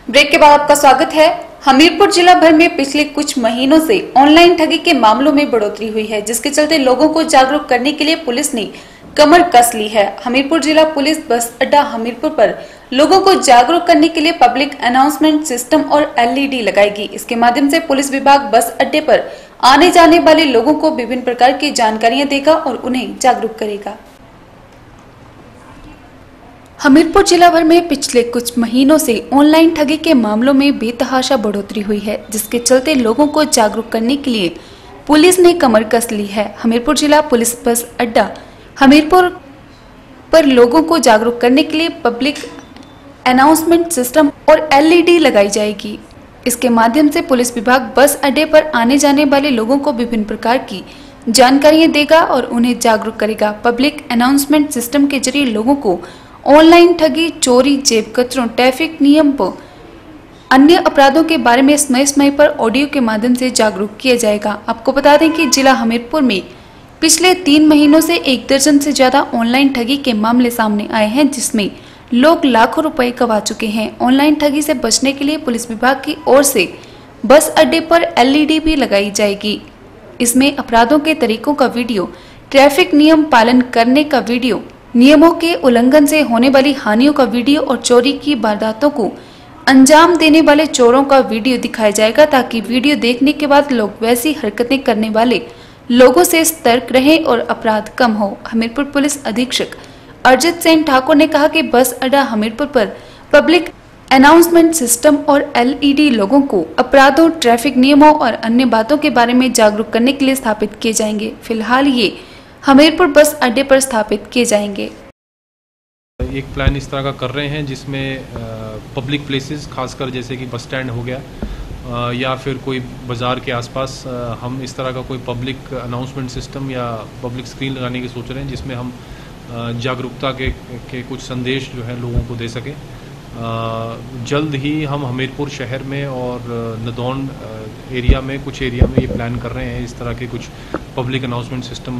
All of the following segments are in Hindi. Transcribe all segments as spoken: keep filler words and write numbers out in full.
ब्रेक के बाद आपका स्वागत है। हमीरपुर जिला भर में पिछले कुछ महीनों से ऑनलाइन ठगी के मामलों में बढ़ोतरी हुई है, जिसके चलते लोगों को जागरूक करने के लिए पुलिस ने कमर कस ली है। हमीरपुर जिला पुलिस बस अड्डा हमीरपुर पर लोगों को जागरूक करने के लिए पब्लिक अनाउंसमेंट सिस्टम और एल ई डी लगाएगी। इसके माध्यम से पुलिस विभाग बस अड्डे पर आने जाने वाले लोगों को विभिन्न प्रकार की जानकारियां देगा और उन्हें जागरूक करेगा। हमीरपुर जिला भर में पिछले कुछ महीनों से ऑनलाइन ठगी के मामलों में बेतहाशा बढ़ोतरी हुई है, जिसके चलते लोगों को जागरूक करने के लिए पुलिस ने कमर कस ली है। हमीरपुर जिला पुलिस बस अड्डा हमीरपुर पर लोगों को जागरूक करने के लिए पब्लिक अनाउंसमेंट सिस्टम और एल ई डी लगाई जाएगी। इसके माध्यम से पुलिस विभाग बस अड्डे पर आने जाने वाले लोगों को विभिन्न प्रकार की जानकारियां देगा और उन्हें जागरूक करेगा। पब्लिक अनाउंसमेंट सिस्टम के जरिए लोगों को ऑनलाइन ठगी, चोरी, जेब कतरों, ट्रैफिक नियम व अन्य अपराधों के बारे में समय समय पर ऑडियो के माध्यम से जागरूक किया जाएगा। आपको बता दें कि जिला हमीरपुर में पिछले तीन महीनों से एक दर्जन से ज्यादा ऑनलाइन ठगी के मामले सामने आए हैं, जिसमें लोग लाखों रुपए गंवा चुके हैं। ऑनलाइन ठगी से बचने के लिए पुलिस विभाग की ओर से बस अड्डे पर एल ई डी भी लगाई जाएगी। इसमें अपराधों के तरीकों का वीडियो, ट्रैफिक नियम पालन करने का वीडियो, नियमों के उल्लंघन से होने वाली हानियों का वीडियो और चोरी की वारदातों को अंजाम देने वाले चोरों का वीडियो दिखाया जाएगा, ताकि वीडियो देखने के बाद लोग वैसी हरकतें करने वाले लोगों से सतर्क रहें और अपराध कम हो। हमीरपुर पुलिस अधीक्षक अर्जित सेन ठाकुर ने कहा कि बस अड्डा हमीरपुर पर पब्लिक अनाउंसमेंट सिस्टम और एल ई डी लोगों को अपराधों, ट्रैफिक नियमों और अन्य बातों के बारे में जागरूक करने के लिए स्थापित किए जाएंगे। फिलहाल ये हमीरपुर बस अड्डे पर स्थापित किए जाएंगे। एक प्लान इस तरह का कर रहे हैं जिसमें पब्लिक प्लेसेस, खासकर जैसे कि बस स्टैंड हो गया आ, या फिर कोई बाज़ार के आसपास आ, हम इस तरह का कोई पब्लिक अनाउंसमेंट सिस्टम या पब्लिक स्क्रीन लगाने की सोच रहे हैं, जिसमें हम आ, जागरूकता के, के कुछ संदेश जो है लोगों को दे सकें। जल्द ही हम हमीरपुर शहर में और नदौन एरिया में, कुछ एरिया में ये प्लान कर रहे हैं, इस तरह के कुछ पब्लिक अनाउंसमेंट सिस्टम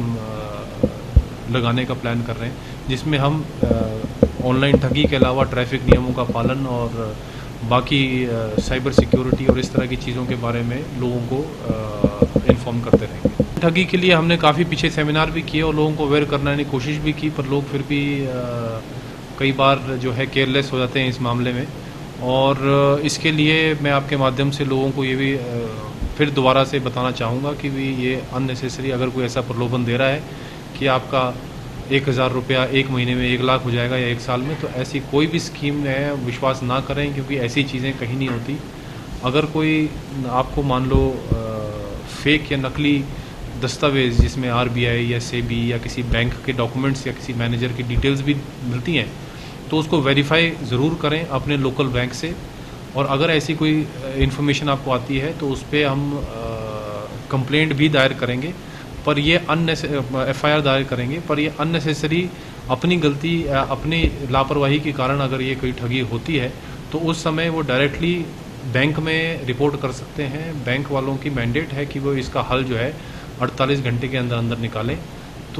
लगाने का प्लान कर रहे हैं, जिसमें हम ऑनलाइन ठगी के अलावा ट्रैफिक नियमों का पालन और बाकी साइबर सिक्योरिटी और इस तरह की चीज़ों के बारे में लोगों को इन्फॉर्म करते रहेंगे। ठगी के लिए हमने काफ़ी पीछे सेमिनार भी किए और लोगों को अवेयर करने की कोशिश भी की, पर लोग फिर भी आ, कई बार जो है केयरलेस हो जाते हैं इस मामले में। और इसके लिए मैं आपके माध्यम से लोगों को ये भी फिर दोबारा से बताना चाहूँगा कि भी ये अननेसेसरी, अगर कोई ऐसा प्रलोभन दे रहा है कि आपका एक हज़ार रुपया एक महीने में एक लाख हो जाएगा या एक साल में, तो ऐसी कोई भी स्कीम में विश्वास ना करें, क्योंकि ऐसी चीज़ें कहीं नहीं होती। अगर कोई आपको मान लो फेक या नकली दस्तावेज़ जिसमें आर बी आई या सेबी या किसी बैंक के डॉक्यूमेंट्स या किसी मैनेजर की डिटेल्स भी मिलती हैं, तो उसको वेरीफाई ज़रूर करें अपने लोकल बैंक से। और अगर ऐसी कोई इन्फॉर्मेशन आपको आती है तो उस पर हम कंप्लेंट भी दायर करेंगे, पर ये अननेसेसरी एफ आई आर दायर करेंगे, पर ये अननेसेसरी अपनी गलती, अपनी लापरवाही के कारण अगर ये कोई ठगी होती है तो उस समय वो डायरेक्टली बैंक में रिपोर्ट कर सकते हैं। बैंक वालों की मैंडेट है कि वो इसका हल जो है अड़तालीस घंटे के अंदर अंदर निकालें। तो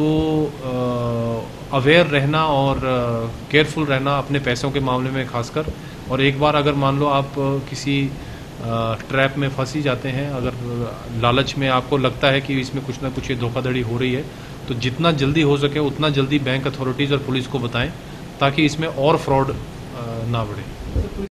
अवेयर रहना और केयरफुल रहना अपने पैसों के मामले में खासकर। और एक बार अगर मान लो आप किसी ट्रैप में फंस ही जाते हैं, अगर लालच में आपको लगता है कि इसमें कुछ ना कुछ ये धोखाधड़ी हो रही है, तो जितना जल्दी हो सके उतना जल्दी बैंक अथॉरिटीज़ और पुलिस को बताएं, ताकि इसमें और फ्रॉड ना बढ़े।